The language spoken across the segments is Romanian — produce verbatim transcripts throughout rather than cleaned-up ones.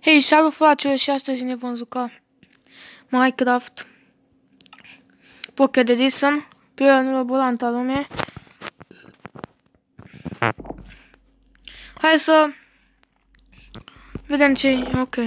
Hei, salut fraților, și astăzi ne vom juca Minecraft Pocket Edition pe elaboranta lume. Hai să vedem ce e. Ok.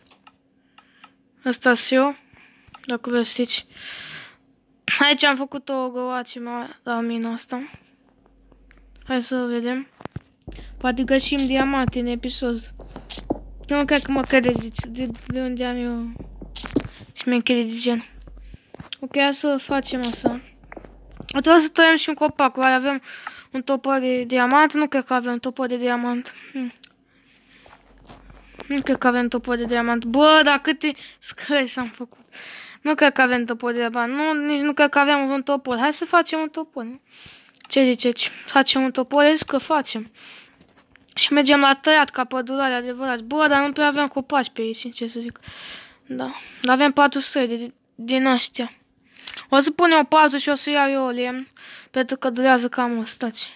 Asta-s eu, dacă vreți știți. Aici am făcut o găoace la mine asta. Hai să vedem. Poate găsim diamante în episod. Nu cred că mă credeți de, de, de unde am eu șmecheri de gen. Ok, hai să facem așa. Trebuie să tăiem și un copac. Oare avem un topor de diamant? Nu cred că avem un topor de diamant. Hmm. Nu cred că avem topor de diamant. Bă, dar câte scări s-am făcut. Nu cred că avem topor de diamant. Nu, nici nu cred că avem un topor. Hai să facem un topor. Nu? Ce ziceți? Facem un topor? Zic că facem. Și mergem la tăiat ca pădurare, adevărat. Bă, dar nu prea avem copaci pe aici, sincer să zic. Da. Dar avem patru străi de, din astea. O să punem o pauză și o să iau eu lemn. Pentru că durează cam o stați.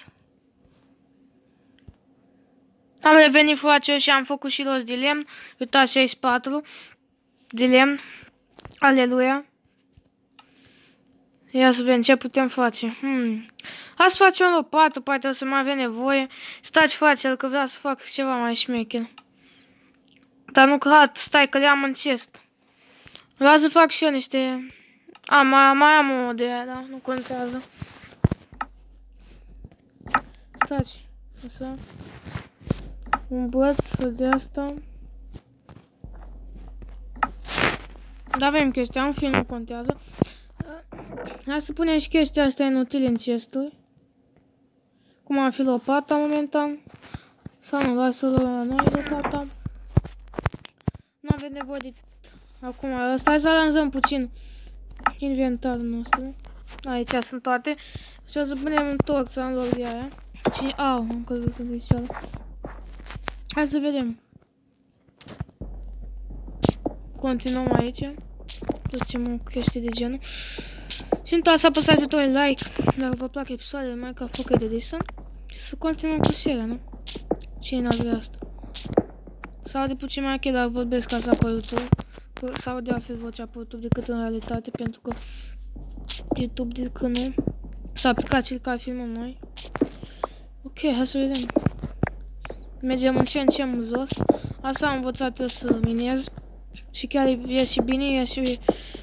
Am revenit frate și am făcut și rost de lemn. Uitați, șaizeci și patru de lemn. Aleluia. Ia să vedem ce putem face. Hmm. Hai să facem o lopată, poate o să mai avem nevoie. Stați frate, că vreau să fac ceva mai șmecher. Dar nu că stai că le-am în chest. Vreau să fac și eu niște... A, mai, mai am o de aia, da, nu contează. Stați, așa. Un băț de asta. Dar avem chestia, în film nu contează. Hai să punem și chestia asta inutile în chesturi. Cum ar fi lopata momentan. Sau nu, lasă la noi lopata. Nu avem nevoie de... Acum, ăsta, hai să aranjăm puțin inventarul nostru. Aici sunt toate. Și o să punem un torț în loc de aia. Și, au, am căzut în greșeală. Hai să vedem. Continuăm aici. Facem o chestie de genul. Și nu să apăsați butonul like dacă vă plac episoadele Minecraft Pocket Edition. Și să continuăm cu seria, nu? Cine n-ar vrea asta? Sau de puțin mai ok dacă vorbesc ca să apă YouTube. Sau de altfel vocea pe YouTube decât în realitate, pentru că YouTube zic că nu. Să aplicați-l ca filmăm noi. Ok, hai să vedem. Mergem în ce în ce în jos. Asta am învățat eu să minez. Și chiar e și bine, e și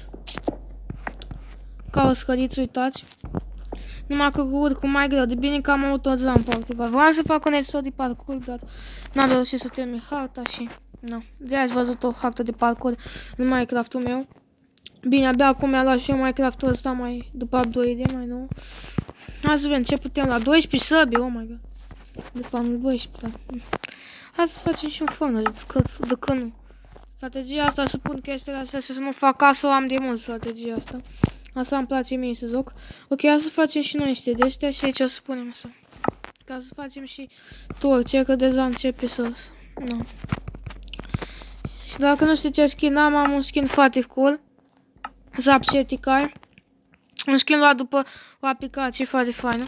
ca o scăriță, uitați. Numai că urc mai greu, de bine că am avut o rampă activa. Vreau să fac un episod de parcurs, dar n-am reușit să termin harta și... Nu. De-aia ați văzut o hartă de parcurs în Minecraft-ul meu. Bine, abia acum mi-a luat și eu Minecraft-ul ăsta mai după upgrade, mai nou. Hai să vedem ce putem la doisprezece săbi, oh my god. De fapt, nu doisprezece, dar... Hai să facem și un furnace, de că nu. Strategia asta, să pun chestiile astea și să nu fac casă, o am de mult strategia asta. Asta îmi place mie să joc. Ok, hai să facem și noi niște de astea și aici o să punem asta. Ca să facem și torțe, că deja începe să... Nu. Și dacă nu știi ce skin am, am un skin foarte cool. Zapseticar. Un skin luat după o aplicație foarte faină.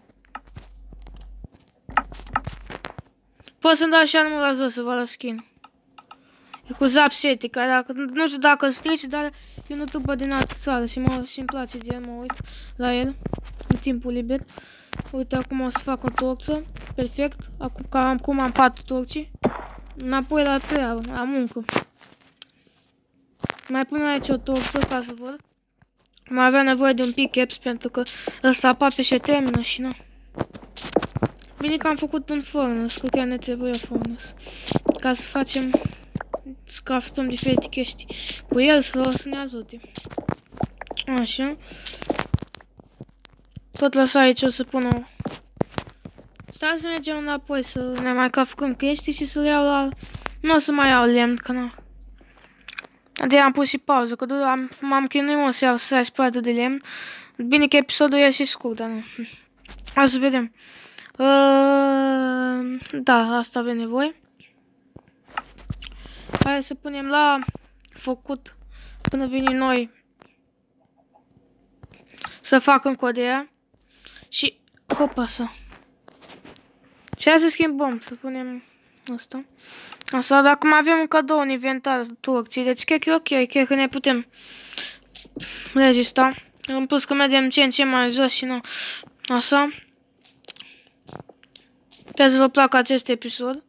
Pot să-mi dau și anumul la jos să vă la skin. E cu Zapseticar, dacă, nu știu dacă strici, dar e un youtuber din altă țară și mă și îmi place de el, mă uit la el în timpul liber. Uite, acum o să fac o torță, perfect, acum, ca, acum am patru torci. Înapoi la treabă, la muncă. Mai pun aici o torță ca să văd. Mai avea nevoie de un pickaxe pentru că ăsta aproape și termină și nu. Bine că am făcut un furnace, că chiar ne trebuie furnace. Ca să facem... Să craftăm diferite chestii cu el, să, să ne ajute. Așa. Tot lăsa aici, o să pun o... Stai să mergem înapoi, să ne mai craftăm chestii și să le iau la... Nu o să mai iau lemn, că nu. De am pus și pauză, că m-am chinuit mult să iau șaizeci și patru de lemn. Bine că episodul e și scurt, dar nu. Hai să vedem. Uh, da, asta avem nevoie. Hai să punem la făcut până vine noi să fac încă o de aia. Și hopa să. Și hai să schimbăm, să punem asta. Asta dacă mai avem un cadou în inventar turcii, deci cred că e ok, cred că ne putem rezista. În plus că mergem ce în ce mai jos și nu. Așa. Sper să vă placă acest episod.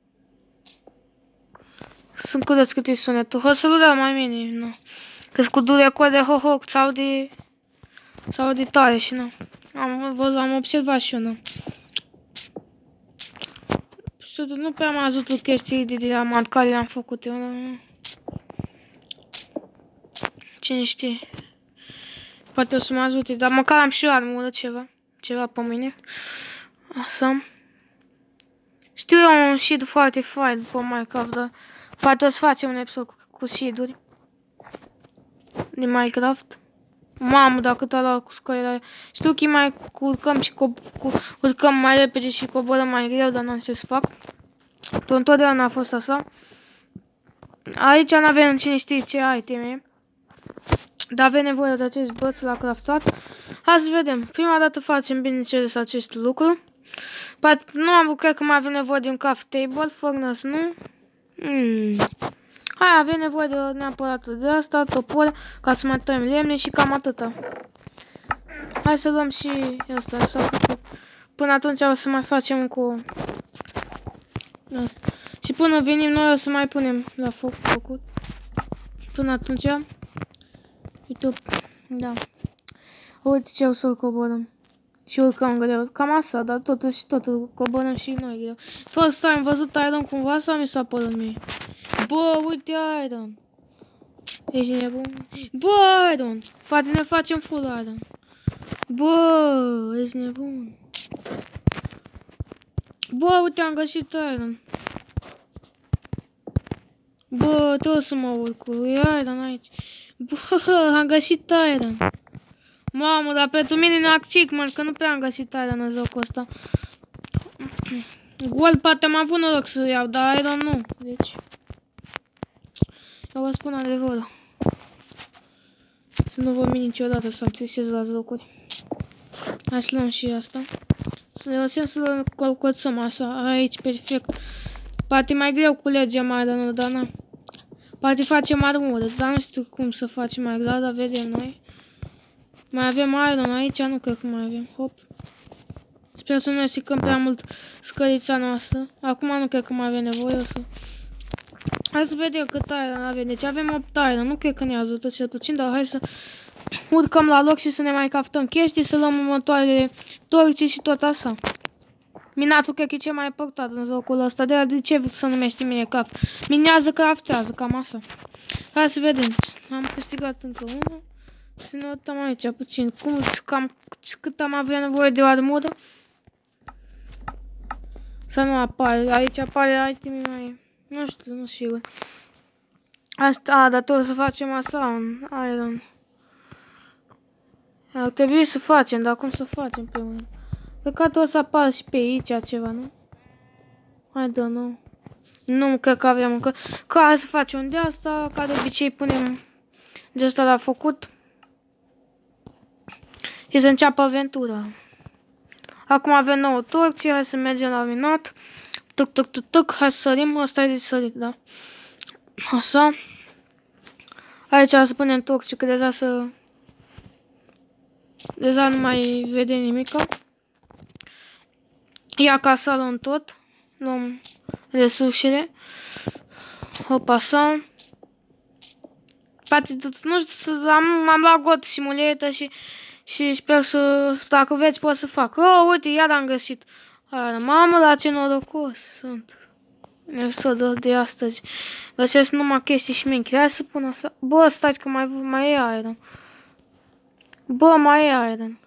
Sunt curios cât e sunetul. O să-l dau mai minim, nu. Că-s cu durecul de ho-ho, sau de... sau de tare și nu. Am văzut, am observat și eu, nu. Nu prea am văzut chestii de diamant care le-am făcut eu, nu. Cine știe. Poate o să mă ajute, dar măcar am și eu armură, ceva. Ceva pe mine. Așa. Știu eu un sheet foarte fain pe Minecraft, dar poate o să facem un episod cu, cu sheet-uri din Minecraft. Mamă, dacă tot la cu scările. Știu că mai urcăm și cu, cu, urcăm mai repede și coborăm mai greu, dar nu știu să fac. Tot întotdeauna a fost așa. Aici nu avem cine știe ce iteme. Dar avem nevoie de acest băț la craftat. Hai să vedem. Prima dată facem bineînțeles acest lucru. Poate nu am cred că mai avem nevoie de un craft table, furnace, nu? Hmm. Hai, avem nevoie de neapărat de asta, topor, ca să mai tăiem lemne și cam atâta. Hai să luăm și asta, așa. Până atunci o să mai facem cu asta. Și până venim noi o să mai punem la foc făcut. Până atunci, uite, da. Uite ce o să-l coborăm. Și urcăm greu. Cam așa, dar totuși, totul coborăm și noi greu. First time, văzut Iron cumva sau mi s-a părut mie? Bă, uite Iron. Ești nebun? Bă, Iron! Poate ne facem full Iron. Bă, ești nebun. Bă, uite, am găsit Iron. Bă, trebuie să mă urc cu Iron aici. Bă, am găsit Iron. Mamă, dar pentru mine nu achievement, că nu prea am găsit Iron în jocul ăsta. Gold poate am avut noroc să iau, dar Iron nu. Deci... eu vă spun adevărul. Să nu vă mint niciodată să-mi trisez la locuri. Hai să luăm și asta. Să ne lăsăm să colcoțăm așa, aici, perfect. Poate mai greu culegem Iron-ul, dar na. Poate facem armură, dar nu știu cum să facem mai greu, dar vedem noi. Mai avem Iron aici? Nu cred că mai avem. Hop. Sper să nu ne stricăm prea mult scărița noastră. Acum nu cred că mai avem nevoie. O să... hai să vedem cât Iron avem. Deci avem opt Iron. Nu cred că ne ajută cel puțin, dar hai să urcăm la loc și să ne mai caftăm chestii, să luăm următoarele torci și tot așa. Minatul cred că e cel mai important în jocul ăsta. De, de ce să numește Minecraft? Minează, craftează, cam așa. Hai să vedem. Am câștigat încă unul. Să ne uităm aici puțin. Cum, cam, cât am avea nevoie de o armură? Să nu apare. Aici apare iteme mai... nu știu, nu știu. Asta, a, dar tot să facem așa, un Iron. Ar trebui să facem, dar cum să facem pe mână? Cred că tot să apară și pe aici ceva, nu? Hai, da, nu. Nu, cred că avem încă. Ca să facem de asta, ca de obicei punem de asta la făcut. Și să înceapă aventura. Acum avem nouă torci, hai să mergem la minat. Tuc, tuc, tuc, tuc, hai să sărim, asta e de sărit, da. Așa. Aici să punem torci, că deja să... deja nu mai vede nimica. Ia ca să luăm tot. Luăm resursele. Hop, așa. Poate, nu știu, am, am luat got și muletă și... și sper să, dacă veți, pot să fac. Oh, uite, iar am găsit. Hai, mamă, la ce norocos sunt. Episodul de astăzi. Găsesc numai chestii și minchi. Hai să pun asta. Bă, stai că mai, mai e Iron. Bă, mai e Iron.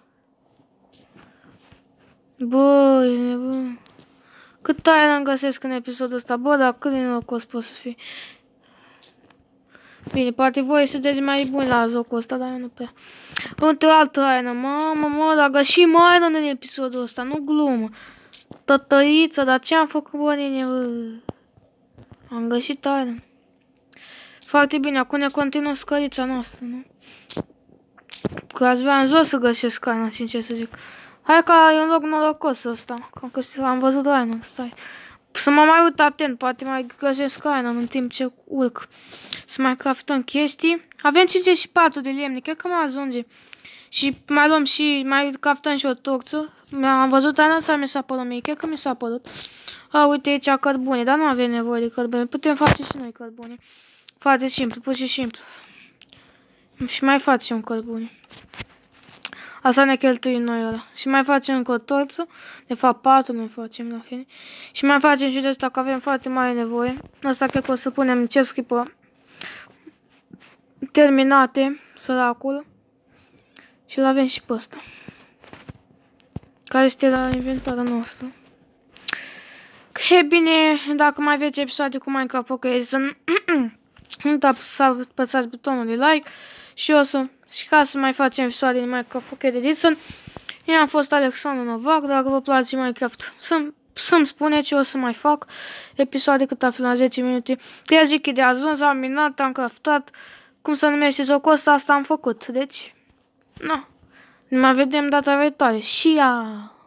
Bă, e nebun. Cât Iron găsesc în episodul ăsta? Bă, dar cât de norocos pot să fii. Bine, poate voi sunteți mai buni la jocul ăsta, dar eu nu prea. Uite altă Iron, mamă, mă, dar găsim Iron în episodul ăsta, nu glumă. Tătăiță, dar ce am făcut, bă, nene, bă? Am găsit Iron. Foarte bine, acum ne continuă scărița noastră, nu? Că ați vrea în jos să găsesc Iron, sincer să zic. Hai că e un loc norocos ăsta, că am văzut Iron, stai. Să mă mai uit atent, poate mai găsesc aina în timp ce urc. Să mai craftăm chestii. Avem cincizeci și patru de lemne, cred că mă ajunge. Și mai luăm și, mai craftăm și o torță. Am văzut aina sau mi s-a părut mie, cred că mi s-a părut. A, uite aici cărbune, dar nu avem nevoie de cărbune. Putem face și noi cărbune. Foarte simplu, pur și simplu. Și mai facem un cărbune. Asta ne cheltuim noi ăla. Și mai facem încă o torță. De fapt, patru ne facem la fel. Și mai facem și de asta, că avem foarte mare nevoie. Asta cred că o să punem ce scrie terminate, săracul. Și-l avem și pe ăsta. Care este la inventarul nostru. E bine, dacă mai aveți episoade cu Minecraft Pocket Edition, nu uitați să apăsați butonul de like. Și o să, și ca să mai facem episoade de Minecraft Pocket Edition. Eu am fost Alexandru Novac, dacă vă place Minecraft, să-mi să spuneți, eu o să mai fac episoade cât află la zece minute. Te zic că de ajuns, am minat, am craftat, cum se numește jocul ăsta, asta am făcut. Deci, nu. Ne mai vedem data viitoare. Și ya!